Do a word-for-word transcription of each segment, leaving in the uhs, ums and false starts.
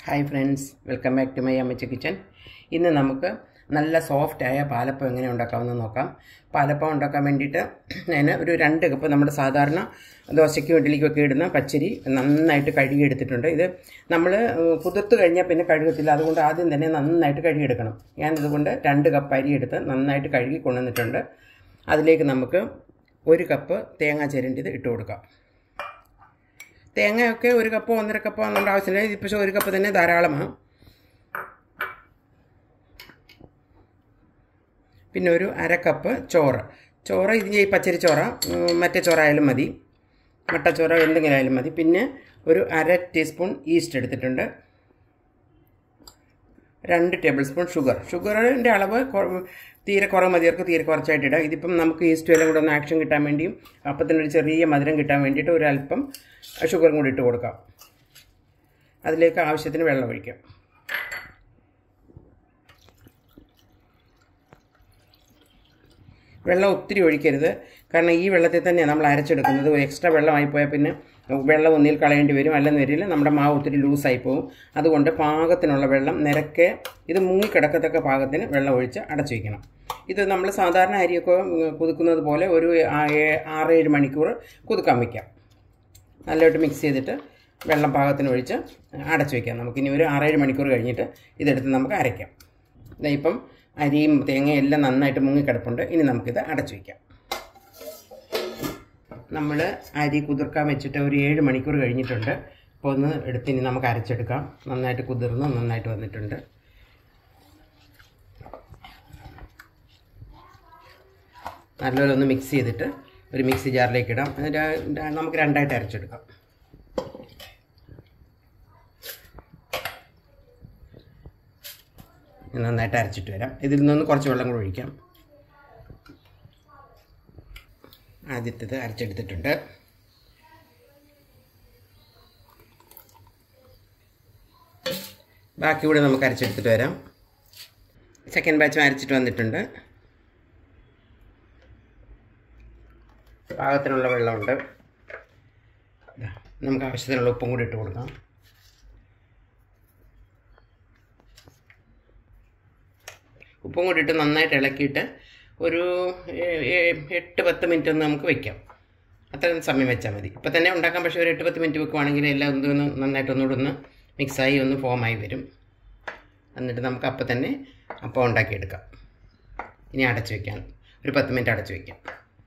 Hi friends, welcome back to my Ammchui kitchen. ഇന്ന് നമുക്ക് നല്ല സോഫ്റ്റ് ആയ പാലപ്പം എങ്ങനെ ഉണ്ടാക്കാമെന്ന് നോക്കാം. പാലപ്പം ഉണ്ടാക്കാൻ വേണ്ടിയിട്ട് ഞാൻ ഒരു രണ്ട് കപ്പ് നമ്മുടെ സാധാരണ ദോശയ്ക്കും ഇഡ്ഡലിക്കൊക്കെ ഇടുന്ന പച്ചരി നന്നായിട്ട് കഴുകി എടുത്തിട്ടുണ്ട്. ഇത് നമ്മൾ കുതിർത്ത് കഴിഞ്ഞാൽ പിന്നെ കഴുകത്തില്ല, അതുകൊണ്ട് ആദ്യം തന്നെ നന്നായിട്ട് കഴുകിയെടുക്കണം. ഞാൻ ഇതുകൊണ്ട് രണ്ട് കപ്പ് അരി എടുത്ത് നന്നായിട്ട് കഴുകി കൊണ്ടുവന്നിട്ടുണ്ട്. അതിലേക്ക് നമുക്ക് ഒരു കപ്പ് തേങ്ങ ചിരണ്ടിയത് ഇട്ട് കൊടുക്കാം. തേങ്ങയൊക്കെ ഒരു കപ്പോ ഒന്നര കപ്പോ എന്നുള്ള ആവശ്യമില്ല, ഇത് പക്ഷേ ഒരു കപ്പ് തന്നെ ധാരാളമാണ്. പിന്നെ ഒരു അര കപ്പ് ചോറ് ചോറ് ഇതിൻ്റെ ഈ പച്ചരി ചോറ, മറ്റേ ചോറായാലും മതി, മട്ടച്ചോറ എന്തെങ്കിലും ആയാലും മതി. പിന്നെ ഒരു അര ടീസ്പൂൺ ഈസ്റ്റ് എടുത്തിട്ടുണ്ട്. രണ്ട് ടേബിൾ സ്പൂൺ ഷുഗർ ഷുഗറിൻ്റെ അളവ് തീരെ കുറവ് മതിയവർക്ക് തീരെ കുറച്ചായിട്ട് ഇടാം. ഇതിപ്പം നമുക്ക് ഈസ്റ്റും എല്ലാം കൂടെ ഒന്ന് ആക്ഷൻ കിട്ടാൻ വേണ്ടിയും അപ്പത്തിനൊരു ചെറിയ മധുരം കിട്ടാൻ വേണ്ടിയിട്ട് ഒരു അല്പം ഷുഗറും കൂടി ഇട്ട് കൊടുക്കാം. അതിലേക്ക് ആവശ്യത്തിന് വെള്ളം ഒഴിക്കാം. വെള്ളം ഒത്തിരി ഒഴിക്കരുത്, കാരണം ഈ വെള്ളത്തിൽ തന്നെയാണ് നമ്മൾ അരച്ചെടുക്കുന്നത്. ഒരു എക്സ്ട്രാ വെള്ളമായി പോയാൽ പിന്നെ വെള്ളം ഒന്നിൽ കളയേണ്ടി വരും, അല്ലെന്ന് വരില്ല, നമ്മുടെ മാവ് ഒത്തിരി ലൂസായി പോകും. അതുകൊണ്ട് പാകത്തിനുള്ള വെള്ളം നിരക്കെ ഇത് മുങ്ങിക്കിടക്കത്തക്ക പാകത്തിന് വെള്ളം ഒഴിച്ച് അടച്ചു വയ്ക്കണം. ഇത് നമ്മൾ സാധാരണ അരിയൊക്കെ കുതുക്കുന്നത് പോലെ ഒരു ആറേഴ് മണിക്കൂർ കുതുക്കാൻ വയ്ക്കാം. നല്ലതായിട്ട് മിക്സ് ചെയ്തിട്ട് വെള്ളം പാകത്തിന് ഒഴിച്ച് അടച്ചു വയ്ക്കാം. നമുക്കിനി ഒരു ആറേഴ് മണിക്കൂർ കഴിഞ്ഞിട്ട് ഇതെടുത്ത് നമുക്ക് അരയ്ക്കാം. ഇപ്പം അരിയും തേങ്ങയും എല്ലാം നന്നായിട്ട് മുങ്ങിക്കിടപ്പുണ്ട്. ഇനി നമുക്കിത് അടച്ചു വയ്ക്കാം. നമ്മൾ അരി കുതിർക്കാൻ വെച്ചിട്ട് ഒരു ഏഴ് മണിക്കൂർ കഴിഞ്ഞിട്ടുണ്ട്. അപ്പോൾ ഒന്ന് എടുത്ത് ഇനി നമുക്ക് അരച്ചെടുക്കാം. നന്നായിട്ട് കുതിർന്ന് നന്നായിട്ട് വന്നിട്ടുണ്ട്. നല്ലപോലെ ഒന്ന് മിക്സ് ചെയ്തിട്ട് ഒരു മിക്സി ജാറിലേക്ക് ഇടാം. നമുക്ക് രണ്ടായിട്ട് അരച്ചെടുക്കാം. നന്നായിട്ട് അരച്ചിട്ട് വരാം. ഇതിൽ നിന്ന് കുറച്ച് വെള്ളം കൂടി ഒഴിക്കാം. ആദ്യത്തേത് അരച്ചെടുത്തിട്ടുണ്ട്. ബാക്കി കൂടെ നമുക്ക് അരച്ചെടുത്തിട്ട് വരാം. സെക്കൻഡ് ബാച്ചും അരച്ചിട്ട് വന്നിട്ടുണ്ട്. പാകത്തിനുള്ള വെള്ളമുണ്ട്. നമുക്ക് ആവശ്യത്തിനുള്ള ഉപ്പും കൂടി ഇട്ട് കൊടുക്കാം. ഉപ്പും കൂടി ഇട്ട് നന്നായിട്ട് ഇളക്കിയിട്ട് ഒരു എട്ട് പത്ത് മിനിറ്റ് ഒന്ന് നമുക്ക് വയ്ക്കാം. അത്രയും സമയം വെച്ചാൽ മതി. ഇപ്പം തന്നെ ഉണ്ടാക്കാം, പക്ഷേ ഒരു എട്ട് പത്ത് മിനിറ്റ് വെക്കുവാണെങ്കിൽ എല്ലാം ഒന്ന് നന്നായിട്ട് ഒന്നുകൂടെ ഒന്ന് മിക്സായി ഒന്ന് ഫോമായി വരും. എന്നിട്ട് നമുക്ക് അപ്പം തന്നെ അപ്പം ഉണ്ടാക്കിയെടുക്കാം. ഇനി അടച്ചു വയ്ക്കാം, ഒരു പത്ത് മിനിറ്റ് അടച്ചു വയ്ക്കാം.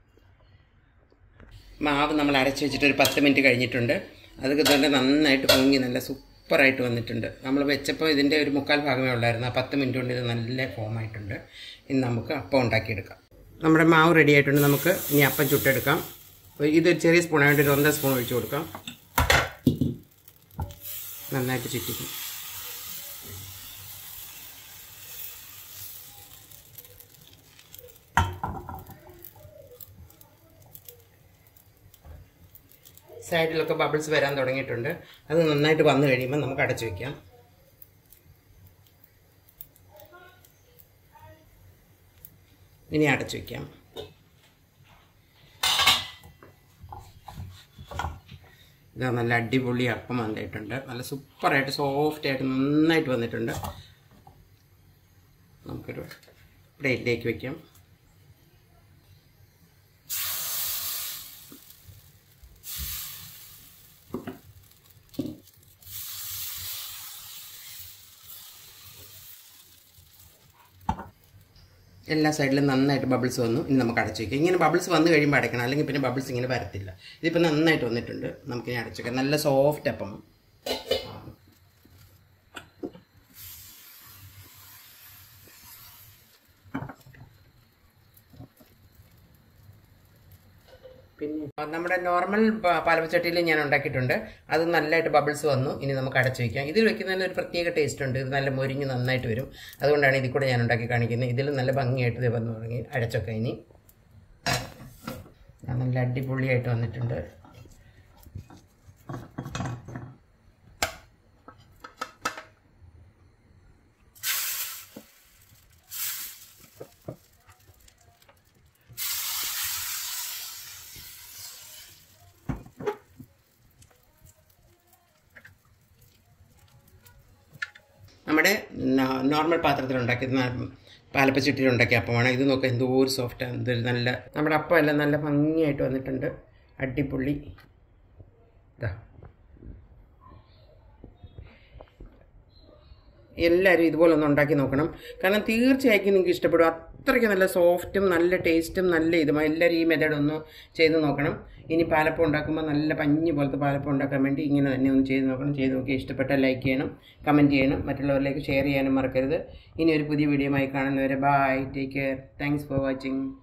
മാവ് നമ്മൾ അരച്ച് വെച്ചിട്ട് ഒരു പത്ത് മിനിറ്റ് കഴിഞ്ഞിട്ടുണ്ട്. അതൊക്കെ തന്നെ നന്നായിട്ട് പൊങ്ങി നല്ല സൂപ്പറായിട്ട് വന്നിട്ടുണ്ട്. നമ്മൾ വെച്ചപ്പോൾ ഇതിൻ്റെ ഒരു മുക്കാൽ ഭാഗമേ ഉള്ളായിരുന്നു. ആ പത്ത് മിനിറ്റ് കൊണ്ട് ഇത് നല്ല ഫോമായിട്ടുണ്ട്. ഇനി നമുക്ക് അപ്പം ഉണ്ടാക്കിയെടുക്കാം. നമ്മുടെ മാവ് റെഡി ആയിട്ടുണ്ട്. നമുക്ക് ഇനി അപ്പം ചുട്ടെടുക്കാം. ഇത് ചെറിയ സ്പൂണായിട്ട് ഒരു ഒന്നര സ്പൂൺ ഒഴിച്ച് കൊടുക്കാം. നന്നായിട്ട് ചുറ്റിക്കും. സൈഡിലൊക്കെ ബബിൾസ് വരാൻ തുടങ്ങിയിട്ടുണ്ട്. അത് നന്നായിട്ട് വന്നു കഴിയുമ്പോൾ നമുക്ക് അടച്ചു വയ്ക്കാം. ഇനി അടച്ചു വയ്ക്കാം. ഇതാ നല്ല അടിപൊളി അപ്പം വന്നിട്ടുണ്ട്. നല്ല സൂപ്പറായിട്ട് സോഫ്റ്റായിട്ട് നന്നായിട്ട് വന്നിട്ടുണ്ട്. നമുക്കൊരു പ്ലേറ്റിലേക്ക് വയ്ക്കാം. എല്ലാ സൈഡിലും നന്നായിട്ട് ബബിൾസ് വന്നു. ഇനി നമുക്ക് അടച്ചു വയ്ക്കാം. ഇങ്ങനെ ബബിൾസ് വന്നു കഴിയുമ്പോൾ അടയ്ക്കണം, അല്ലെങ്കിൽ പിന്നെ ബബിൾസ് ഇങ്ങനെ വരത്തില്ല. ഇതിപ്പോൾ നന്നായിട്ട് വന്നിട്ടുണ്ട്. നമുക്കിനി അടച്ചു വയ്ക്കാം. നല്ല സോഫ്റ്റ് അപ്പം. പിന്നെ നമ്മുടെ നോർമൽ പാലപ്പച്ചട്ടിയിൽ ഞാൻ ഉണ്ടാക്കിയിട്ടുണ്ട്. അത് നല്ലതായിട്ട് ബബിൾസ് വന്നു. ഇനി നമുക്ക് അടച്ചു വയ്ക്കാം. ഇതിൽ വെക്കുന്നതിന് ഒരു പ്രത്യേക ടേസ്റ്റ് ഉണ്ട്. ഇത് നല്ല മൊരിഞ്ഞ് നന്നായിട്ട് വരും. അതുകൊണ്ടാണ് ഇതിൽ കൂടെ ഞാൻ ഉണ്ടാക്കി കാണിക്കുന്നത്. ഇതിൽ നല്ല ഭംഗിയായിട്ട് ഇത് വന്നു തുടങ്ങി. അടച്ചൊക്കെ ഇനി നല്ല അടിപൊളിയായിട്ട് വന്നിട്ടുണ്ട്. നമ്മുടെ നോർമൽ പാത്രത്തിൽ ഉണ്ടാക്കിയത് പാലപ്പച്ചട്ടിയിൽ ഉണ്ടാക്കിയ അപ്പമാണ്. ഇത് നോക്കുക എന്തോ ഒരു സോഫ്റ്റാണ്. എന്തൊരു നല്ല നമ്മുടെ അപ്പം എല്ലാം നല്ല ഭംഗിയായിട്ട് വന്നിട്ടുണ്ട്. അടിപൊളി. ഇതാ എല്ലാവരും ഇതുപോലെ ഒന്ന് ഉണ്ടാക്കി നോക്കണം. കാരണം തീർച്ചയായിട്ടും നിങ്ങൾക്ക് ഇഷ്ടപ്പെടും. അത്രയ്ക്ക് നല്ല സോഫ്റ്റും നല്ല ടേസ്റ്റും നല്ല ഇതും. എല്ലാവരും ഈ മെത്തേഡ് ഒന്ന് ചെയ്ത് നോക്കണം. ഇനി പാലപ്പം ഉണ്ടാക്കുമ്പോൾ നല്ല പഞ്ഞി പോലത്തെ പാലപ്പം ഉണ്ടാക്കാൻ വേണ്ടി ഇങ്ങനെ തന്നെ ഒന്ന് ചെയ്ത് നോക്കണം. ചെയ്ത് നോക്കി ഇഷ്ടപ്പെട്ടാൽ ലൈക്ക് ചെയ്യണം, കമൻറ്റ് ചെയ്യണം, മറ്റുള്ളവരിലേക്ക് ഷെയർ ചെയ്യാനും മറക്കരുത്. ഇനി ഒരു പുതിയ വീഡിയോയുമായി കാണുന്നവരെ bye, take care, thanks for watching.